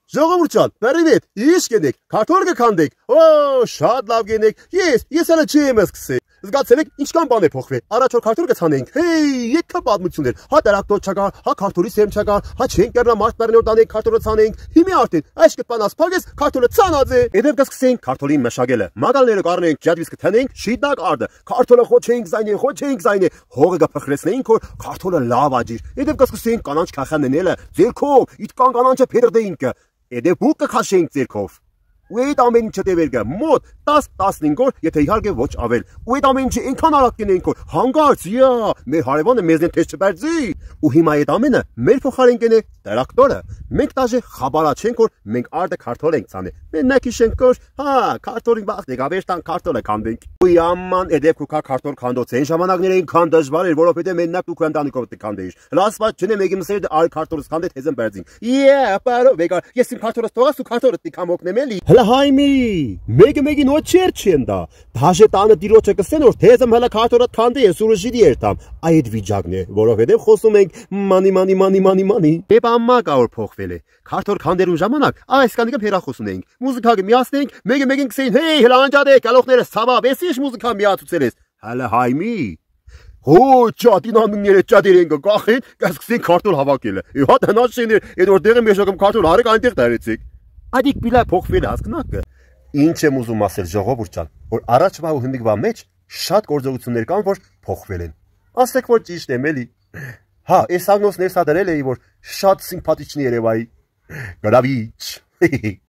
Ժողովուրդ ջան, привет, ինչ գնեք, քարտոլ կքանդեք։ Օ, շատ լավ գնեք։ Ես հələ չեմ սկսել։ Զգացել եք ինչքան բան է փոխվել։ Առաջ որ քարտոլ կցանենք, հեյ, եկա պատմություններ։ Հա տրակտոր չկա, հա քարտոլի սեմ չկա, հա չենք կերնա մարտներն որ տանենք քարտոլը ցանենք։ Հիմա արդեն այս կտանաս փագես քարտոլը ցանած է։ Եդև կսկսենք քարտոլի մշակելը։ Մագալները կառնենք, ջադվիսկը թանենք, շիտնակ արդը։ Քարտոլը խոչենք զայնե, հողը կփխրեցնենք որ քարտոլը լավ աջիր։ Եդև կսկսենք կանանչ քախանենելը, ձերքով, իտկան կանանչը փերդեինքը։ Եդև բուկը քաշենք ձերքով։ Ու այդ ամեն ինչը դեպերգա մոտ 10-15 օր, եթե իհարկե ոչ ավել։ Ու այդ ամեն ինչը այնքան արագ կնենք որ հանգարց, մեր հարևանը մեզնեն թեզ չբերձի։ Ու հիմա այդ ամենը մեր փոխարեն կենե տրակտորը։ Մենք դաժե խաբարաչենք որ մենք արդը քարտոլ ենք ցանել։ Մենք հիշենք որ հա քարտոլին բախտ եկավ տան քարտոլը քանդենք։ Ու աման էդեպ կուքա քարտոլ քանդոց այն ժամանակները այնքան դժվար էր որովհետեւ մենակ դու քանդանիկով դկանդեիր։ Լասված չնե մեկի մսեր այլ քարտոլս քանդեց հեզն բերձին։ Պարո վեգա ես իմ քարտոլս թողած ու քարտոլը տիկամ օգնեմելի։ Հայմի, մեկին ոչ չեն դա։ Դաժե տանը դիրոջը կսեն որ թեզմ հələ քարտորը քանդի ես ուրը ժիդի երթամ։ Այդ վիճակն է, որովհետև խոսում ենք մանի։ Դեպ ամմա կա որ փոխվել է։ Քարտոր քանդելու ժամանակ այս կանիկը փերախոսում ենք։ Մուզիկա միացնենք, մեկին կսեին, հեյ, հələ անջադեք, գալոխները ցավա, ես ինչ մուզիկա միացուցել ես։ Հələ հայմի։ Հո ճատինանները ճադերեն կախեն, կսկսեն քարտոր հավաքելը։ Հա տնաշիներ, այդ որ դեղը մեջակում քարտոր արեք այնտեղ դարեցեք։ Այդիկ բիլա փոխվել հասկնակը։ Ինչ եմ ուզում ասել ժողովուրդ ջան, որ առաջվա ու հիմիկվա մեջ շատ գործողություններ կան, որ փոխվել են։ Ասեք որ ճիշտ եմ էլի։ Հա, այս ագնոս ներսադրել էի, որ շատ սիմպաթիչնի Երևայի։ Գրավիչ։